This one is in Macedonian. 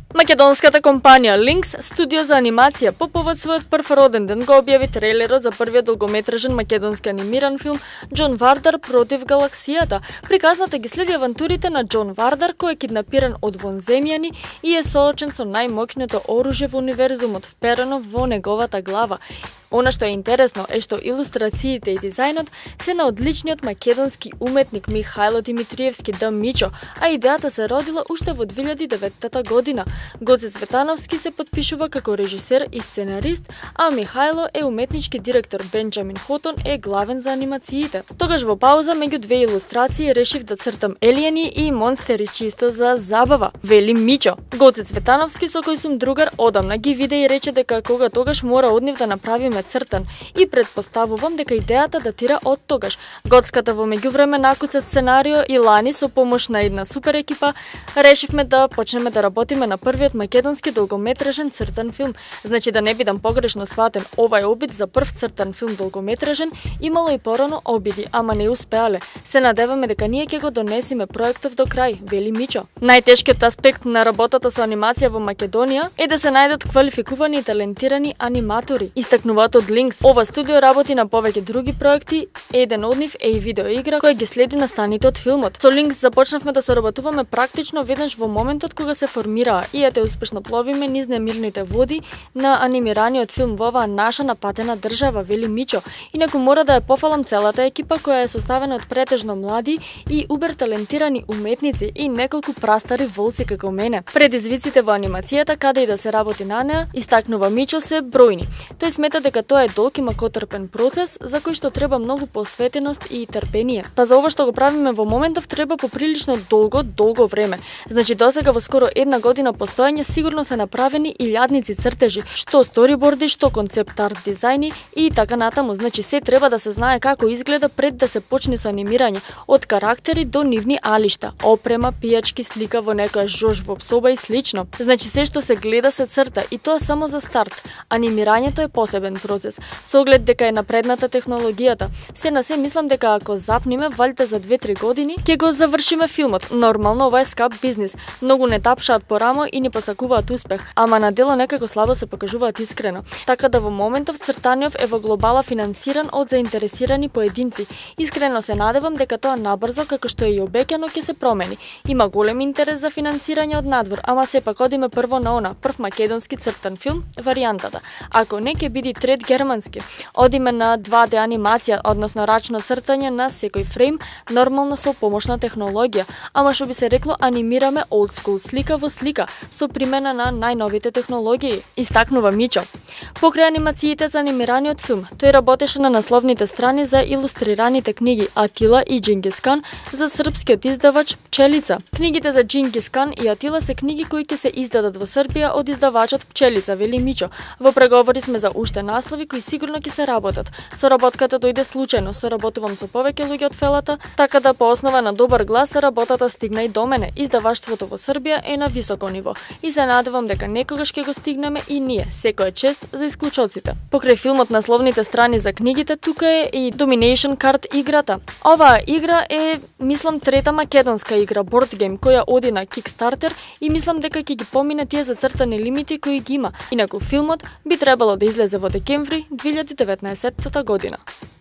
Македонската компанија Lynx, студио за анимација, по повод својот прв роден ден го објави трейлерот за првиот долгометражен македонски анимиран филм Џон Вардар против галаксијата. Приказната ги следи авантурите на Џон Вардар, кој е киднапиран од вонземјани и е соочен со најмоќното оружје во универзумот вперено во неговата глава. Она што е интересно е што илустрациите и дизајнот се на одличниот македонски уметник Михајло Димитриевски да Мичо, а идејата се родила уште во 2009 година. Гоце Цветановски се потпишува како режисер и сценарист, а Михајло е уметнички директор, Бенџамин Хотон е главен за анимациите. Тогаш во пауза меѓу две илустрации решив да цртам елиени и монстери чисто за забава, вели Мичо. Гоце Цветановски, со кој сум другар одамна, ги виде и рече дека кога тогаш мора од нив да направиме цртан и предпоставувам дека идејата датира од тогаш. Гоцката во меѓувреме накуца сценарио и лани со помош на една супер екипа решивме да почнеме да работиме на првиот македонски долгометражен цртан филм. Значи да не бидам погрешно сватен, овај обид за прв цртан филм долгометражен имало и порано обиди, ама не успеале. Се надеваме дека ние ќе го донесиме проектов до крај, вели Мичо. Најтешкиот аспект на работата со анимација во Македонија е да се најдат квалификувани и талентирани аниматори. Истакнуваат од Lynx. Ова студио работи на повеќе други проекти, еден од нив е и видеоигра која ги следи настаните од филмот. Со Lynx започнавме да соработуваме практично веднаш во моментот кога се формираа и ете успешно пловиме низ немирните води на анимираниот филм во оваа наша напатена држава, вели Мичо. Инаку мора да ја пофалам целата екипа која е составена од претежно млади и убер талентирани уметници и неколку прастари волци како мене. Предизвиците во анимацијата, каде и да се работи на неа, истакнува Мичо, се бројни. Тој смета дека тоа е долг и макотрпен процес за кој што треба многу посветеност и трпение. Па за ова што го правиме во моментов треба поприлично долго време. Значи досега во скоро една година постоење сигурно се направени илјадници цртежи, што сториборди, што концепт арт дизајни и така натаму. Значи се треба да се знае како изгледа пред да се почне со анимирање, од карактери до нивни алишта, опрема, пијачки, слика во некоја жош во соба и слично. Значи се што се гледа се црта и тоа само за старт. Анимирањето е посебен процес, со оглед дека е напредната технологијата. Се на се мислам дека ако запниме, валите за 2-3 години ќе го завршиме филмот. Нормално ова е скап бизнис. Многу не тапшаат по рамо и не посакуваат успех, ама на дело некако слабо се покажуваат искрено. Така да во моментов цртаниот е во глобала финансиран од заинтересирани поединци. Искрено се надевам дека тоа набрзо, како што е и обеќано, ќе се промени. Има голем интерес за финансирање од надвор, ама сепак одиме прво на она, прв македонски цртан филм, варијантата. Ако не ќе биде трет германски. Одиме на 2D анимација, односно рачно цртање на секој фрейм, нормално со помош на технологија, ама што би се рекло анимираме old school, слика во слика, со примена на најновите технологии, истакнува Мичо. Покрај анимациите за анимираниот филм, тој работеше на насловните страни за илустрираните книги Атила и Џенгис Кан за српскиот издавач Пчелица. Книгите за Џенгис Кан и Атила се книги кои ќе се издадат во Србија од издавачот Пчелица, вели Мичо. Во преговори сме за уште наслови кои сигурно ќе се работат. Соработката дојде случајно, соработувам со повеќе луѓе од фелата, така да по основа на добар глас работата стигна и до мене. Издаваштвото во Србија е на високо ниво и се надевам дека некогаш ќе го стигнеме и ние. Секој е чест за исклучоците. Покрај филмот насловните страни за книгите, тука е и Domination Card играта. Оваа игра е, мислам, трета македонска игра, board game, која оди на Kickstarter и мислам дека ќе ги помине тие зацртани лимити кои ги има. Инаку филмот би требало да излезе во декември 2019 година.